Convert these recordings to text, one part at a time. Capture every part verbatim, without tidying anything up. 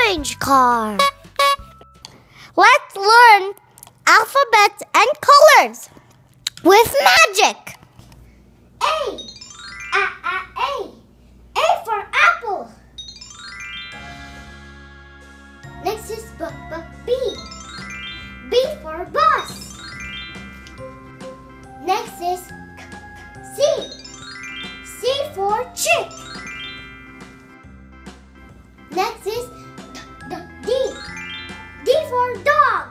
Orange car. Let's learn alphabets and colors with magic. A. A, A, A. A for apple. Next is B, B, B. B for bus. Next is C. C for chick. Next is D, D. D for dog.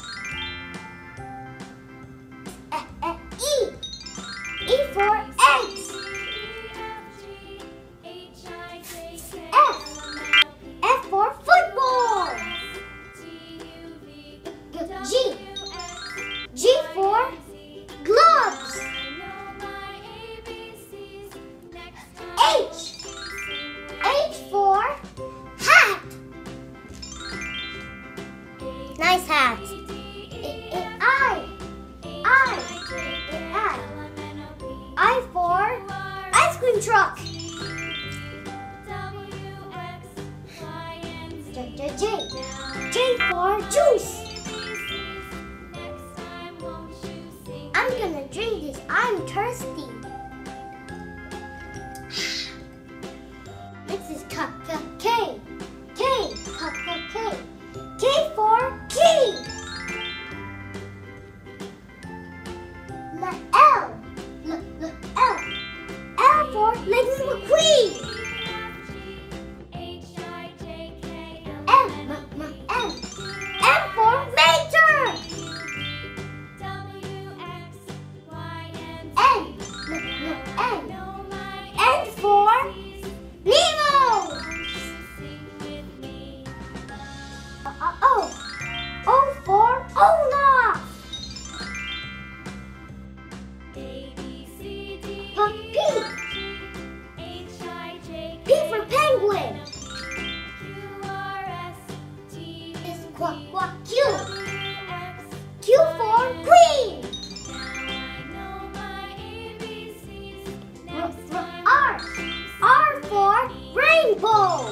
E, E. E for eggs. F. F for football. G. G for gloves. H. H for hat. Nice hat. I. I. I. I for ice cream truck. J, J, J. J for juice. I'm gonna drink this. I'm thirsty. Next is K, K, K. K, K, K, K. K for key. L, L, L, L. L for Lightning McQueen. M, M, M, M. M for Major. N, N, N. N for Nemo. Uh, O, O for Olaf. P, P for penguin. Is Q, Q, Q. Q for queen. R, R. R for rainbow.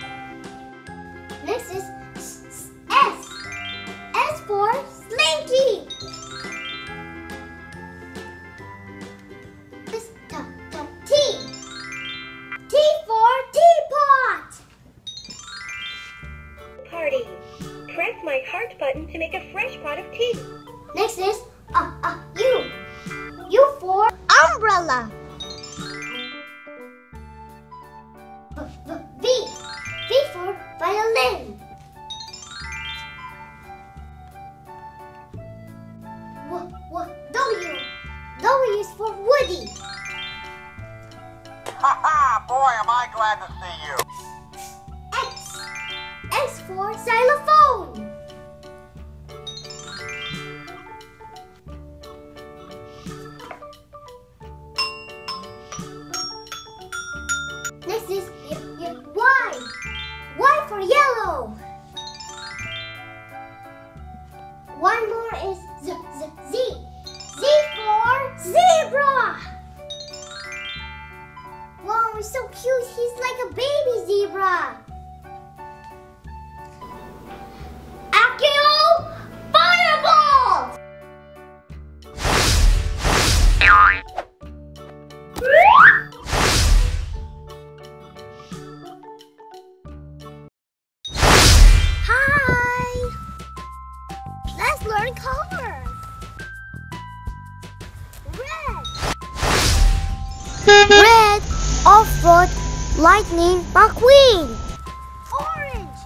Next is S. S for slinky. This T, T, T. T for teapot. Party. Press my heart button to make a fresh pot of tea. Next is uh, uh, U. U for Umbrella. v, v, V. V for violin. W, w, W. W is for Woody. Ha ha! Boy, am I glad to see you. X. X for xylophone. Next is y, y, Y. Y for yellow. One more is Z, Z, Z. Z for zebra. Wow, he's so cute. He's like a baby zebra. Accio Fireball! Hi. Let's learn colors. Red. Red, off-road, Lightning McQueen. Orange.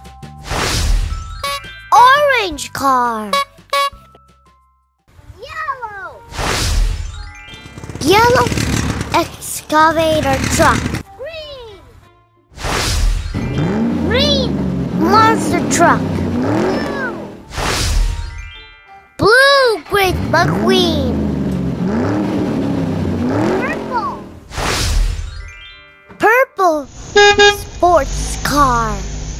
Orange car. Yellow. Yellow, excavator truck. Green. Green, monster truck. Blue. Blue, Great McQueen. Purple. Purple, sports car.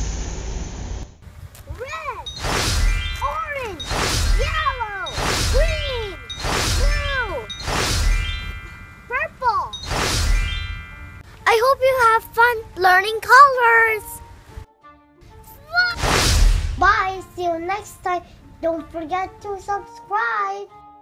Red. Orange. Yellow. Green. Blue. Purple. I hope you have fun learning colors. Look. Until next time, don't forget to subscribe.